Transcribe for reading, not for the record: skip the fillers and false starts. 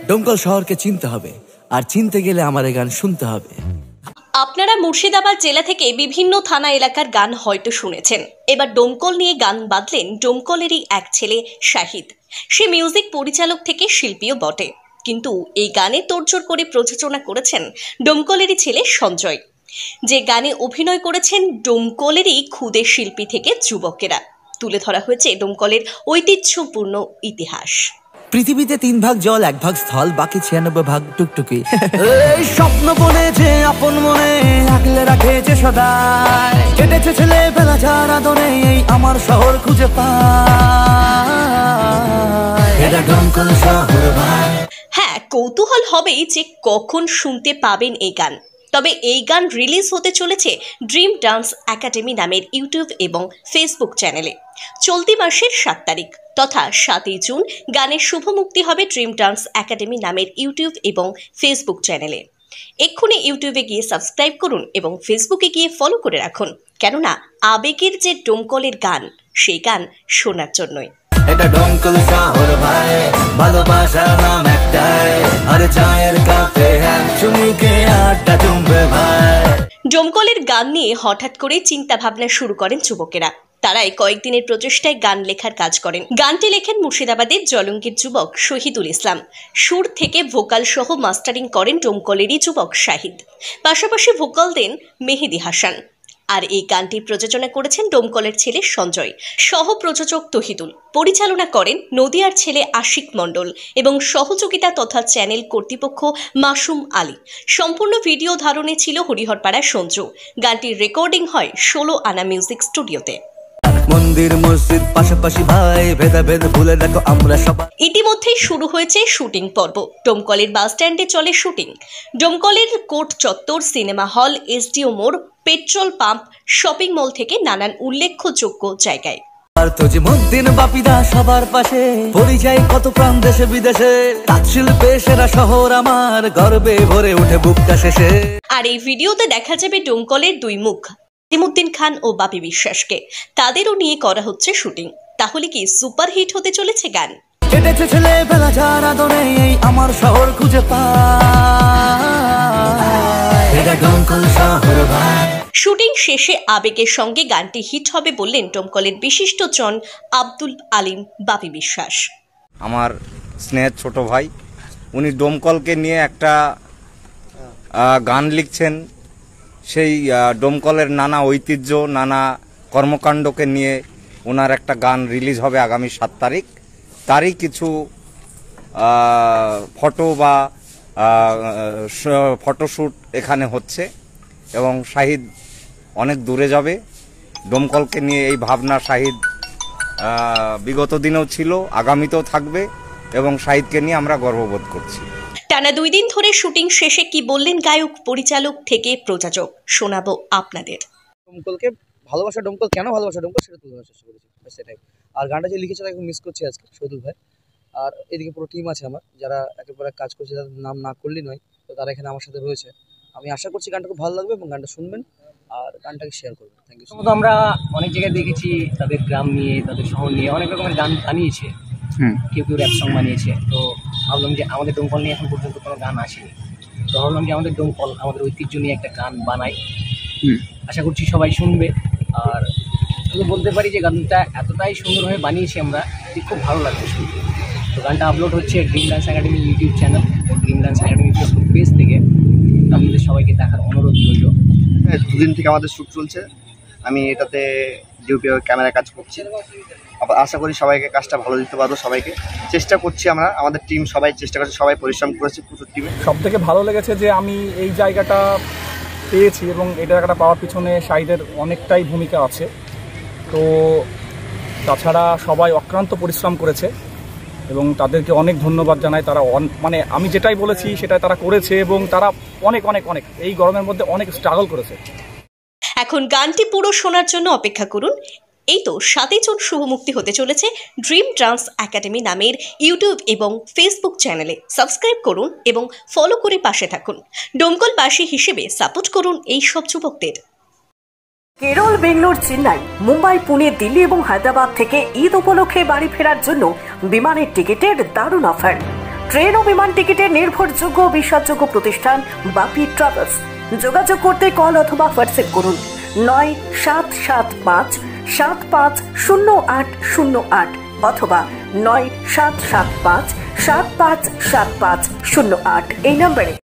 ডোমকল শহরকে চিনতে হবে, আর চিনতে গেলে আমার এই গান শুনতে হবে। আপনারা মুর্শিদাবাদ জেলা থেকে বিভিন্ন থানা এলাকার গান হয়তো শুনেছেন। এবার ডোমকল নিয়ে গান বাঁধলেন ডোমকলেরই এক ছেলে শাহিদ। সে মিউজিক পরিচালক থেকে শিল্পীও বটে, কিন্তু এই গানে তোড়জোড় করে প্রযোজনা করেছেন ডোমকলেরই ছেলে সঞ্জয়। যে গানে অভিনয় করেছেন ডোমকলেরই ক্ষুদে শিল্পী থেকে যুবকেরা। তুলে ধরা হয়েছে ডোমকলের ঐতিহ্যপূর্ণ ইতিহাস। পৃথিবীতে 3 ভাগ জল, 1 ভাগ স্থল, বাকি 96 ভাগ টুকটুকি। এই স্বপ্ন বনেছে আপন মনে, আগলে রাখেছে সদায়, কেটেছে ছেলেবেলা যার আদরে এই আমার শহর খুঁজে পায়। এটা ডোমকল শহর ভাই। হ্যাঁ, কৌতূহল হবেই যে কখন শুনতে পাবেন এই গান। তবে এই গান রিলিজ হতে চলেছে ড্রিম ডান্স একাডেমি নামের ইউটিউব এবং ফেসবুক চ্যানেলে চলতি মাসের 7 তারিখ তথা 7ই জুন গানের শুভ মুক্তি হবে ড্রিম ডান্স একাডেমি নামের ইউটিউব এবং ফেসবুক চ্যানেলে। এক্ষুনি ইউটিউবে গিয়ে সাবস্ক্রাইব করুন এবং ফেসবুকে গিয়ে ফলো করে রাখুন, কেননা আবেগের যে ডোমকলের গান, সেই গান শোনার জন্যই। এটা ডোমকল শহর ভাই, ভালোবাসার নাম একটাই, আর চায়ের কাপে চুমুকে আড্ডা জমবে ভাই। ডোমকলের গান নিয়ে হঠাৎ করে চিন্তা ভাবনা শুরু করেন যুবকেরা। তারাই কয়েকদিনের প্রচেষ্টায় গান লেখার কাজ করেন। গানটি লেখেন মুর্শিদাবাদের জলঙ্গির যুবক শহীদুল ইসলাম। সুর থেকে ভোকাল সহ মাস্টারিং করেন ডোমকলেরই যুবক শাহিদ। পাশাপাশি ভোকাল দেন মেহেদি হাসান। আর এই গানটি প্রযোজনা করেছেন ডোমকলের ছেলে সঞ্জয়, সহ প্রযোজক তহিদুল। পরিচালনা করেন নদিয়ার ছেলে আশিক মণ্ডল এবং সহযোগিতা তথা চ্যানেল কর্তৃপক্ষ মাসুম আলী। সম্পূর্ণ ভিডিও ধারণে ছিল হরিহরপাড়া সঞ্জু। গানটির রেকর্ডিং হয় 16 আনা মিউজিক স্টুডিওতে। মন্দির মসজিদ পাশাপাশি ভাই, ভেদাভেদ ভুলে দেখো আমরা সবাই। ইতিমধ্যেই শুরু হয়েছে শুটিং পর্ব। ডোমকলের বাস স্ট্যান্ডে চলে শুটিং। ডোমকলের কোর্ট চত্বর, সিনেমা হল, এসডিও মোড়, পেট্রোল পাম্প, শপিং মল থেকে নানান উল্লেখযোগ্য জায়গায়। আর তো যে মদ্দিন বাপিদা সবার পাশে, পরিচয় কত প্রাণ দেশে বিদেশে, তাঁতশিল্পে সেরা শহর আমার, গর্বে ভরে ওঠে বুকটা শেষে। আর এই ভিডিওতে দেখা যাবে ডোমকলের দুই মুখ, ইতিমুদ্দিন খান ও বাপি বিশ্বাসকে। তাদেরও নিয়ে করা হচ্ছে শুটিং। তাহলে কি সুপারহিট হতে চলেছে গান? কেটেছে ছেলেবেলা যার আদরে এই আমার শহর খুঁজে পায়। এটা ডোমকল শহর ভাই। শুটিং শেষে আবেগের সঙ্গে গানটি হিট হবে বললেন ডোমকলের বিশিষ্ট জন আব্দুল আলিম বাপি বিশ্বাস। আমার স্নেহের ছোট ভাই, উনি ডোমকলকে নিয়ে একটা গান লিখছেন। সেই ডোমকলের নানা ঐতিহ্য, নানা কর্মকাণ্ডকে নিয়ে ওনার একটা গান রিলিজ হবে আগামী 7 তারিখ। তারই কিছু ফটো বা ফটোশ্যুট এখানে হচ্ছে এবং শাহিদ অনেক দূরে যাবে। ডোমকলকে নিয়ে এই ভাবনা শাহিদ বিগত দিনেও ছিল, আগামীতেও থাকবে এবং শাহিদকে নিয়ে আমরা গর্ববোধ করছি। টানা 2 দিন ধরে শুটিং শেষে কি বললেন গায়ক, পরিচালক থেকে প্রযোজক, শোনাবো আপনাদের। ডোমকলকে ভালোবাসা, ডোমকল কেন ভালোবাসা ডোমকল সেটা তুলে ধরার চেষ্টা করেছি, সেটাই। আর গানটা যে লিখেছে তাকে মিস করছি আজকে, শহীদুল ভাই। আর এদিকে পুরো টিম আছে আমার, যারা একেবারে কাজ করছে, তাদের নাম না করলেই নয়, তো তারা এখানে আমার সাথে রয়েছে। আমি আশা করছি গানটা খুব ভালো লাগবে এবং গানটা শুনবেন আর গানটাকে শেয়ার করবেন। Thank you so much. আমরা অনেক জায়গায় দেখেছি তাদের গ্রাম নিয়ে, তাদের শহর নিয়ে অনেক রকমের গান বানিয়েছে। কেউ কেউ র্যাপ সং বানিয়েছে। তো ভাবলাম যে আমাদের ডোমকল নিয়ে এখন পর্যন্ত কোনো গান আসেনি, তো ভাবলাম যে আমাদের ডোমকল, আমাদের ঐতিহ্য নিয়ে একটা গান বানাই। আশা করছি সবাই শুনবে। আর শুধু বলতে পারি যে গানটা এতটাই সুন্দরভাবে বানিয়েছি আমরা, যে খুব ভালো লাগবে শুনতে। তো গানটা আপলোড হচ্ছে dream dance academy YouTube channel ও dream dance academy Facebook page থেকে। আপনাদের সবাইকে দেখার অনুরোধ রইল। 2 দিন থেকে আমাদের শ্যুট চলছে। আমি এটাতে ডিওপি ক্যামেরায় কাজ করছি। আশা করি সবাইকে কাজটা ভালো দিতে পারবো। সবাইকে চেষ্টা করছি আমরা, আমাদের টিম সবাই চেষ্টা করছে, সবাই পরিশ্রম করেছে প্রচুর টিমে। সবথেকে ভালো লেগেছে যে আমি এই জায়গাটা পেয়েছি এবং এই জায়গাটা পাওয়ার পিছনে শাহিদের অনেকটাই ভূমিকা আছে। তো তাছাড়া সবাই অক্লান্ত পরিশ্রম করেছে এবং তাদেরকে অনেক ধন্যবাদ জানাই। তারা মানে আমি যেটাই বলেছি সেটাই তারা করেছে এবং তারা অনেক অনেক অনেক এই গরমের মধ্যে অনেক স্ট্রাগল করেছে। এখন গানটি পুরো শোনার জন্য অপেক্ষা করুন। এই তো 7ই জুন শুভ মুক্তি হতে চলেছে ড্রিম ডান্স একাডেমি নামের ইউটিউব এবং ফেসবুক চ্যানেলে। সাবস্ক্রাইব করুন এবং ফলো করে পাশে থাকুন। ডোমকলবাসী হিসেবে সাপোর্ট করুন এই সব যুবকদের। কেরল, বেঙ্গলোর, চেন্নাই, মুম্বাই, পুনে, দিল্লি এবং হায়দ্রাবাদ থেকে ঈদ উপলক্ষে বাড়ি ফেরার জন্য বিমানের টিকিটের দারুণ অফার। ট্রেন ও বিমান টিকিটের নির্ভরযোগ্য ও বিশ্বাসযোগ্য প্রতিষ্ঠান বাপি ট্রাভেলস। যোগাযোগ করতে কল অথবা হোয়াটসঅ্যাপ করুন 9775750808 অথবা 9775757508 এই নম্বরে।